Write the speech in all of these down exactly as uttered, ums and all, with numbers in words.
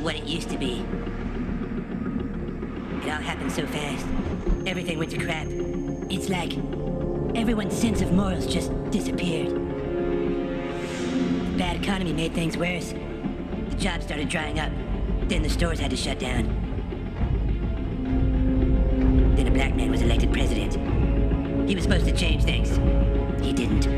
what it used to be. It all happened so fast. Everything went to crap. It's like everyone's sense of morals just disappeared. The bad economy made things worse. The jobs started drying up. Then the stores had to shut down. Then a black man was elected president. He was supposed to change things. He didn't.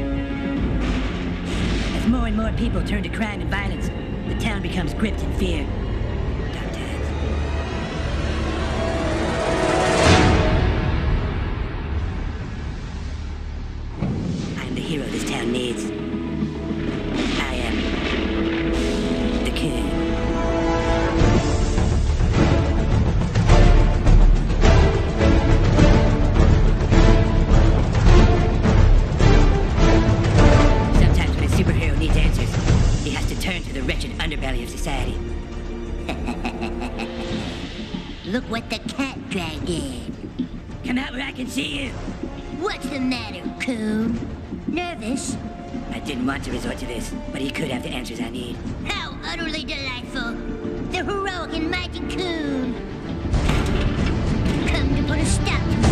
As more and more people turn to crime and violence, the town becomes gripped in fear. Dark times. I am the hero this town needs. I am the Coon. Sometimes when a superhero needs answers, he has to turn to the wretched underbelly of society. Look what the cat dragged in. Come out where I can see you. What's the matter, Coon? Nervous? I didn't want to resort to this, but he could have the answers I need. How utterly delightful! The heroic and mighty Coon! Come to put a stop to